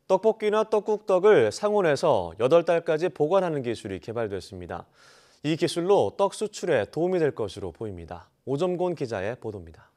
떡볶이나 떡국떡을 상온에서 8달까지 보관하는 기술이 개발됐습니다. 이 기술로 떡 수출에 도움이 될 것으로 보입니다. 오점곤 기자의 보도입니다.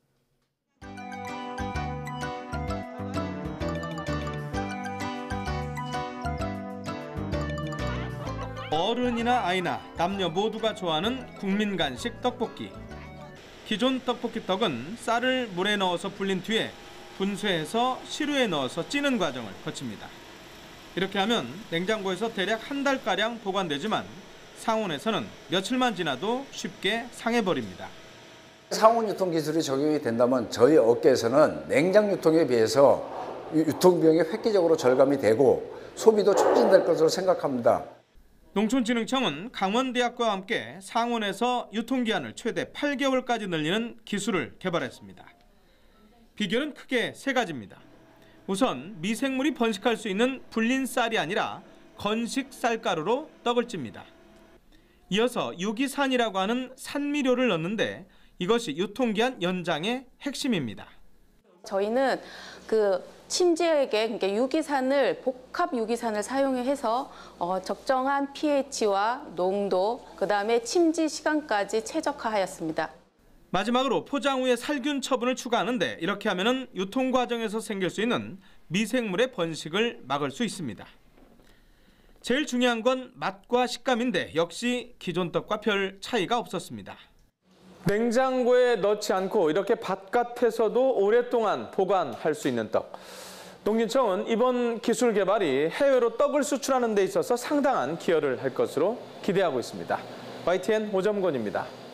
어른이나 아이나 남녀 모두가 좋아하는 국민 간식 떡볶이. 기존 떡볶이 떡은 쌀을 물에 넣어서 불린 뒤에 분쇄해서 시루에 넣어서 찌는 과정을 거칩니다. 이렇게 하면 냉장고에서 대략 한 달가량 보관되지만 상온에서는 며칠만 지나도 쉽게 상해버립니다. 상온 유통 기술이 적용이 된다면 저희 업계에서는 냉장 유통에 비해서 유통 비용이 획기적으로 절감이 되고 소비도 촉진될 것으로 생각합니다. 농촌진흥청은 강원대학과 함께 상온에서 유통기한을 최대 8개월까지 늘리는 기술을 개발했습니다. 비결은 크게 3가지입니다. 우선 미생물이 번식할 수 있는 불린 쌀이 아니라 건식 쌀가루로 떡을 찝니다. 이어서 유기산이라고 하는 산미료를 넣는데 이것이 유통기한 연장의 핵심입니다. 저희는 침지액에 그러니까 유기산을 복합 유기산을 사용해서 적정한 pH와 농도, 그다음에 침지 시간까지 최적화하였습니다. 마지막으로 포장 후에 살균 처분을 추가하는데 이렇게 하면은 유통 과정에서 생길 수 있는 미생물의 번식을 막을 수 있습니다. 제일 중요한 건 맛과 식감인데 역시 기존 떡과 별 차이가 없었습니다. 냉장고에 넣지 않고 이렇게 바깥에서도 오랫동안 보관할 수 있는 떡. 농진청은 이번 기술 개발이 해외로 떡을 수출하는 데 있어서 상당한 기여를 할 것으로 기대하고 있습니다. YTN 오점곤입니다.